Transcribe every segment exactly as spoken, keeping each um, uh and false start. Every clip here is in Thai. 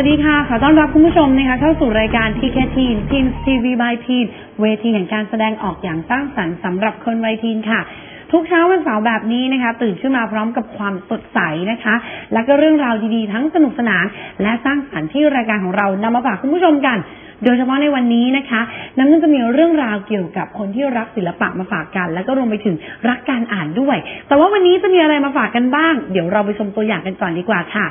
สดีค่ะขอต้อนรับคุณผู้ชมนะคะเข้าสู่รายการ ที เค Teen Teen ที วี by Teen เวทีแห่งการแสดงออกอย่างสร้างสรรค์สำหรับคนวัยทีนค่ะทุกเช้าวันเสาร์แบบนี้นะคะตื่นขึ้นมาพร้อมกับความสดใสนะคะและก็เรื่องราวดีๆทั้งสนุกสนานและสร้างสรรค์ที่รายการของเรานำมาฝากคุณผู้ชมกันโดยเฉพาะในวันนี้นะคะน้ำนุ่นจะมีเรื่องราวเกี่ยวกับคนที่รักศิลปะมาฝากกันแล้วก็รวมไปถึงรักการอ่านด้วยแต่ว่าวันนี้จะมีอะไรมาฝากกันบ้างเดี๋ยวเราไปชมตัวอย่างกันก่อนดีกว่าค่ะ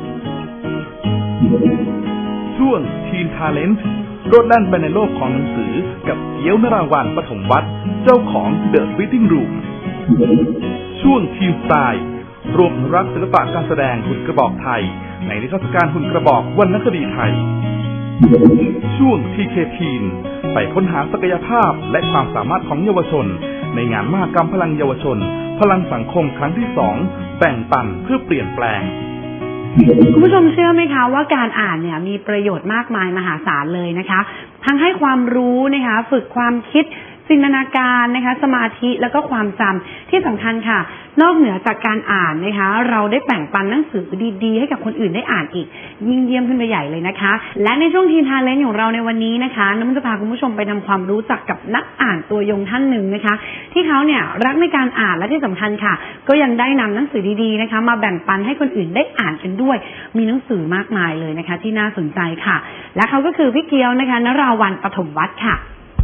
ช่วง Teen Talent โลดแล่นไปในโลกของหนังสือกับเกี๊ยวนราวัลย์ปฐมวัฒน์เจ้าของ The Reading Room ช่วง Teen Style รวมรักศิลปะการแสดงหุ่นกระบอกไทยในนิทรรศการหุ่นกระบอกวรรณคดีไทยช่วง ที เค Teen ไปค้นหาศักยภาพและความสามารถของเยาวชนในงานมหกรรมพลังเยาวชนพลังสังคมครั้งที่สองแบ่งปันเพื่อเปลี่ยนแปลงคุณผู้ชมเชื่อไหมคะว่าการอ่านเนี่ยมีประโยชน์มากมายมหาศาลเลยนะคะทั้งให้ความรู้นะคะฝึกความคิดจินตนาการนะคะสมาธิแล้วก็ความจำที่สำคัญค่ะนอกเหนือจากการอ่านนะคะเราได้แบ่งปันหนังสือดีๆให้กับคนอื่นได้อ่านอีกยิ่งเยี่ยมขึ้นไปใหญ่เลยนะคะและในช่วงทีนทาเลนต์ของเราในวันนี้นะคะน้ำจะพาคุณผู้ชมไปทำความรู้จักกับนักอ่านตัวยงท่านหนึ่งนะคะที่เขาเนี่ยรักในการอ่านและที่สำคัญค่ะก็ยังได้นำหนังสือดีๆนะคะมาแบ่งปันให้คนอื่นได้อ่านกันด้วยมีหนังสือมากมายเลยนะคะที่น่าสนใจค่ะและเขาก็คือพี่เกี๊ยวนะคะนราวัลย์ปฐมวัฒน์ค่ะ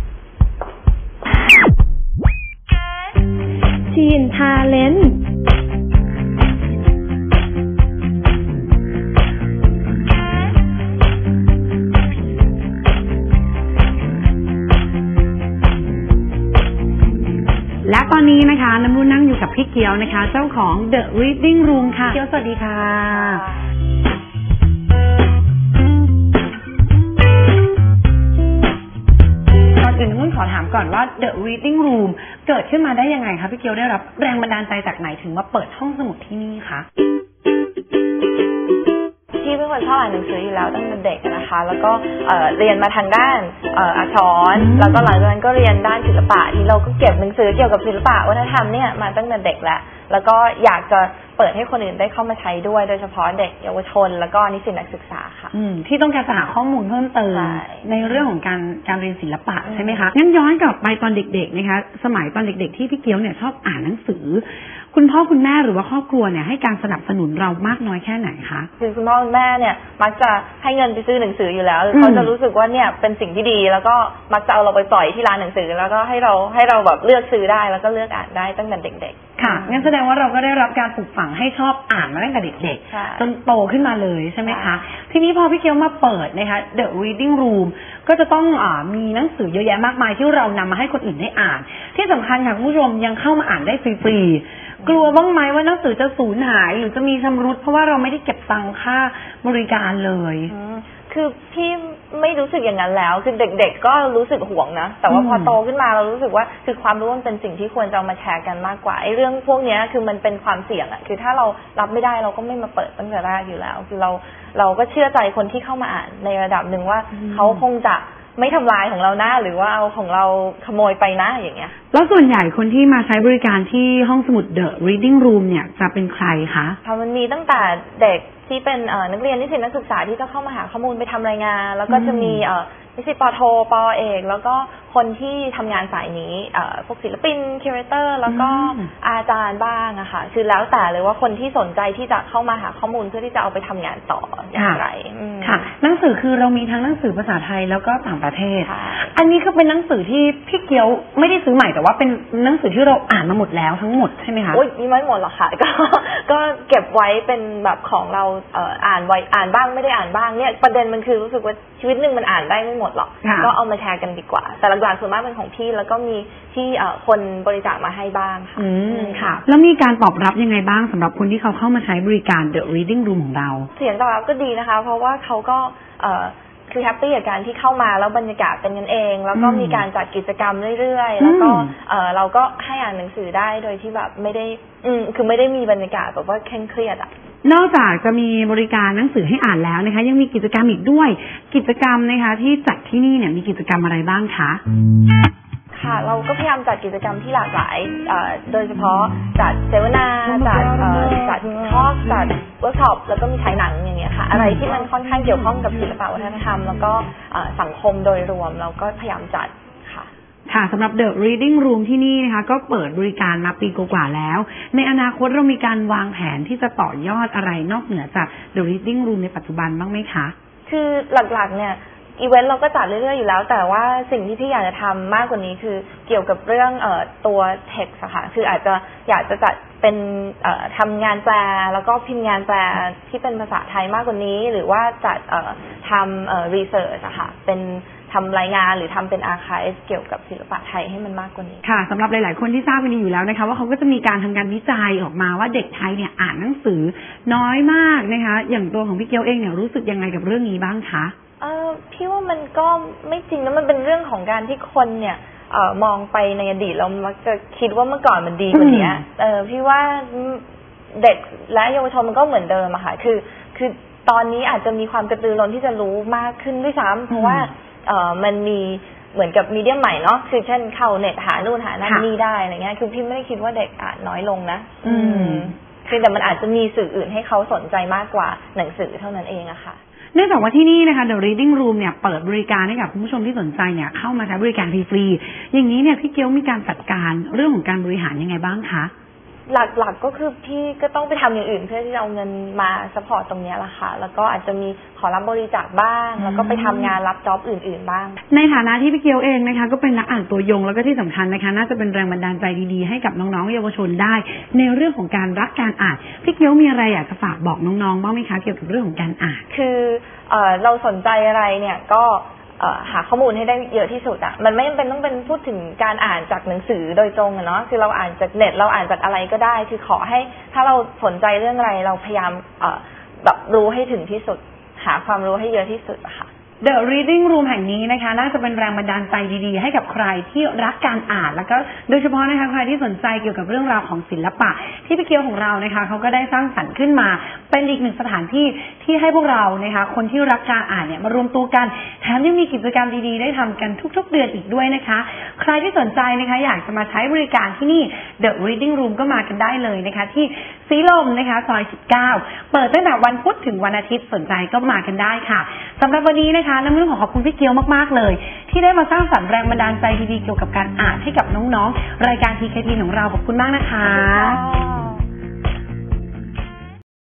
ทีนทาเลนต์และตอนนี้นะคะน้ำรุ่นนั่งอยู่กับพี่เกี๊ยวนะคะเจ้าของ The Reading Room ค่ะเกี๊ยวสวัสดีค่ะก่อนอื่นน้ำรุ่นขอถามก่อนว่า The Reading Room เกิดขึ้นมาได้ยังไงคะพี่เกี๊ยวได้รับแรงบันดาลใจจากไหนถึงมาเปิดห้องสมุดที่นี่คะที่เป็นคนชอบอ่านหนังสืออยู่แล้วตั้งแต่เด็กนะคะแล้วก็เรียนมาทางด้านอักษรแล้วก็หลังจากนั้นก็เรียนด้านศิลปะที่เราก็เก็บหนังสือเกี่ยวกับศิลปะวัฒนธรรมเนี่ยมาตั้งแต่เด็กแล้วแล้วก็อยากจะเปิดให้คนอื่นได้เข้ามาใช้ด้วยโดยเฉพาะเด็กเยาวชนแล้วก็นิสิตนักศึกษาค่ะที่ต้องการจะหาข้อมูลเพิ่มเติมในเรื่องของการการเรียนศิลปะใช่ไหมคะงั้นย้อนกลับไปตอนเด็กๆนะคะสมัยตอนเด็กๆที่พี่เกี๊ยวเนี่ยชอบอ่านหนังสือคุณพ่อคุณแม่หรือว่าครอบครัวเนี่ยให้การสนับสนุนเรามากน้อยแค่ไหนคะคือคุณพ่อคุณแม่เนี่ยมักจะให้เงินไปซื้อหนังสืออยู่แล้วเขาจะรู้สึกว่าเนี่ยเป็นสิ่งที่ดีแล้วก็มักจะเอาเราไปปล่อยที่ร้านหนังสือแล้วก็ให้เราให้เราแบบเลือกซื้อได้แล้วก็เลือกอ่านได้ตั้งแต่เด็กๆค่ะงั้นแสดงว่าเราก็ได้รับการปลูกฝังให้ชอบอ่านมาตั้งแต่เด็กๆจนโตขึ้นมาเลยใช่ไหมคะทีนี้พอพี่เกี๊ยวมาเปิดนะคะ The Reading Room ก็จะต้องอ่ามีหนังสือเยอะแยะมากมายที่เรานำมาให้คนอื่นได้อ่านที่สำคัญค่ะคุณผู้ชมยังเข้ามาอ่านได้ฟรีๆกลัวบ้างไหมว่าหนังสือจะสูญหายหรือจะมีชำรุดเพราะว่าเราไม่ได้เก็บตังค่าบริการเลยคือพี่ไม่รู้สึกอย่างนั้นแล้วคือเด็กๆก็รู้สึกห่วงนะแต่ว่าพอโตขึ้นมาเรารู้สึกว่าคือความรู้มันเป็นสิ่งที่ควรจะเอามาแชร์กันมากกว่าไอ้เรื่องพวกนี้คือมันเป็นความเสี่ยงอ่ะคือถ้าเรารับไม่ได้เราก็ไม่มาเปิดตั้งแต่แรกอยู่แล้วคือเราเราก็เชื่อใจคนที่เข้ามาอ่านในระดับหนึ่งว่าเขาคงจะไม่ทำลายของเรานะหรือว่าเอาของเราขโมยไปนะอย่างเงี้ยแล้วส่วนใหญ่คนที่มาใช้บริการที่ห้องสมุด The Reading Room เนี่ยจะเป็นใครคะค่ะมันมีตั้งแต่เด็กที่เป็นนักเรียนนิสิตนักศึกษาที่จะเข้ามาหาข้อมูลไปทำรายงานแล้วก็จะมีนิสิตป.โทป.เอกแล้วก็คนที่ทำงานสายนี้พวกศิลปินคิวเรเตอร์แล้วก็อาจารย์บ้างอะค่ะคือแล้วแต่เลยว่าคนที่สนใจที่จะเข้ามาหาข้อมูลเพื่อที่จะเอาไปทำงานต่ออย่างไรค่ะหนังสือคือเรามีทั้งหนังสือภาษาไทยแล้วก็ต่างประเทศอันนี้ก็เป็นหนังสือที่พี่เกี๊ยวไม่ได้ซื้อใหม่แต่ว่าเป็นหนังสือที่เราอ่านมาหมดแล้วทั้งหมดใช่ไหมคะโอ้ยไม่หมดหรอกค่ะก็ก็เก็บไว้เป็นแบบของเราอ่านไว้อ่านบ้างไม่ได้อ่านบ้างเนี่ยประเด็นมันคือรู้สึกว่าชีวิตหนึ่งมันอ่านได้ไม่หมดหรอกก็เอามาแชร์กันดีกว่าแต่หลักๆส่วนมากเป็นของพี่แล้วก็มีที่คนบริจาคมาให้บ้างค่ะอืมค่ะแล้วมีการตอบรับยังไงบ้างสำหรับคนที่เขาเข้ามาใช้บริการ The Reading Room ของเราเสียงตอบรับก็ดีนะคะเพราะว่าเขาก็คือแฮปปี้กับการที่เข้ามาแล้วบรรยากาศเป็นกันเองแล้วก็มีการจัดกิจกรรมเรื่อยๆแล้วก็เราก็ให้อ่านหนังสือได้โดยที่แบบไม่ได้อืมคือไม่ได้มีบรรยากาศแบบว่าเคร่งเครียดอ่ะนอกจากจะมีบริการหนังสือให้อ่านแล้วนะคะยังมีกิจกรรมอีกด้วยกิจกรรมนะคะที่จัดที่นี่เนี่ยมีกิจกรรมอะไรบ้างคะคค่ะเราก็พยายามจัดกิจกรรมที่หลากหลายโดยเฉพาะจัดเสวนาจัดจัดทอล์กจัดเวิร์กช็อปแล้วก็มีฉายหนังอย่างเงี้ยค่ะอะไรที่มันค่อนข้างเกี่ยวข้องกับศิลปวัฒนธรรมแล้วก็สังคมโดยรวมเราก็พยายามจัดค่ะค่ะสำหรับ The Reading Room ที่นี่นะคะก็เปิดบริการมาปีกว่าๆแล้วในอนาคตเรามีการวางแผนที่จะต่อยอดอะไรนอกเหนือจาก The Reading Room ในปัจจุบันบ้างไหมคะคือหลักๆเนี่ยอีเวนต์เราก็จัดเรื่อยๆอยู่แล้วแต่ว่าสิ่งที่พี่อยากจะทำมากกว่านี้คือเกี่ยวกับเรื่องเอ่อตัว text อะค่ะคืออาจจะอยากจะจัดเป็นเอ่อทำงานแปลแล้วก็พิมพ์งานแปลที่เป็นภาษาไทยมากกว่านี้หรือว่าจัดเอ่อทำเอ่อ research อะค่ะเป็นทำรายงานหรือทำเป็น archive เกี่ยวกับศิลปะไทยให้มันมากกว่านี้ค่ะสำหรับหลายๆคนที่ทราบกันดีอยู่แล้วนะคะว่าเขาก็จะมีการทำการวิจัยออกมาว่าเด็กไทยเนี่ยอ่านหนังสือน้อยมากนะคะอย่างตัวของพี่เกียวเองเนี่ยรู้สึกยังไงกับเรื่องนี้บ้างคะเออพี่ว่ามันก็ไม่จริงนะมันเป็นเรื่องของการที่คนเนี่ยเอ่อมองไปในอดีตเรามักจะคิดว่าเมื่อก่อนมันดีกว่านี้เออพี่ว่าเด็กและเยาวชนมันก็เหมือนเดิมอะค่ะคือคือตอนนี้อาจจะมีความกระตือร้นที่จะรู้มากขึ้นด้วยซ้ำเพราะว่าเออมันมีเหมือนกับมีเดียใหม่เนาะคือเช่นเข้าเน็ตหานู่นหานั่นนี่ได้อะไรเงี้ยคือพี่ไม่ได้คิดว่าเด็กอ่านน้อยลงนะอืมคือแต่มันอาจจะมีสื่ออื่นให้เขาสนใจมากกว่าหนังสือเท่านั้นเองอะค่ะเนื่องจากว่าที่นี่นะคะ The Reading Room เนี่ยเปิดบริการให้กับคุณผู้ชมที่สนใจเนี่ยเข้ามาใช้บริการฟรีๆอย่างนี้เนี่ยพี่เกียวมีการจัดการเรื่องของการบริหารยังไงบ้างคะหลักๆก็คือพี่ก็ต้องไปทำอย่างอื่นเพื่อที่จะเอาเงินมาซัพพอร์ตตรงนี้แหละค่ะแล้วก็อาจจะมีขอรับบริจาคบ้างแล้วก็ไปทำงานรับจ็อบอื่นๆบ้างในฐานะที่พี่เกียวเองนะคะก็เป็นนักอ่านตัวยงแล้วก็ที่สำคัญนะคะน่าจะเป็นแรงบันดาลใจดีๆให้กับน้องๆเยาวชนได้ในเรื่องของการรักการอ่านพี่เกียวมีอะไรอยากจะฝากบอกน้องๆบ้างไหมคะเกี่ยวกับเรื่องของการอ่านคือเอ่อเราสนใจอะไรเนี่ยก็หาข้อมูลให้ได้เยอะที่สุดอ่ะมันไม่จำเป็นต้องเป็นพูดถึงการอ่านจากหนังสือโดยตรงอะเนาะคือเราอ่านจากเน็ตเราอ่านจากอะไรก็ได้คือขอให้ถ้าเราสนใจเรื่องอะไรเราพยายามแบบรู้ให้ถึงที่สุดหาความรู้ให้เยอะที่สุดอะค่ะ The Reading Room แห่งนี้นะคะน่าจะเป็นแรงบันดาลใจดีๆให้กับใครที่รักการอ่านแล้วก็โดยเฉพาะนะคะใครที่สนใจเกี่ยวกับเรื่องราวของศิลปะที่พี่เกียวของเรานะคะเขาก็ได้สร้างสรรค์ขึ้นมาเป็นอีกหนึ่งสถานที่ที่ให้พวกเรานะคะคนที่รักการอ่านเนี่ยมารวมตัวกันแถมยังมีกิจกรรมดีๆได้ทำกันทุกๆเดือนอีกด้วยนะคะใครที่สนใจนะคะอยากจะมาใช้บริการที่นี่ The Reading Room ก็มากันได้เลยนะคะที่สีลมนะคะซอยสิบเก้าเปิดตั้งแต่วันพุธถึงวันอาทิตย์สนใจก็มากันได้ค่ะสำหรับวันนี้นะคะน้ำนุ่งขอขอบคุณพี่เกียวมากๆเลยที่ได้มาสร้างสรรค์แรงบันดาลใจดีๆเกี่ยวกับการอ่านให้กับน้องๆรายการ ที เค ที ของเราขอบคุณมากนะคะ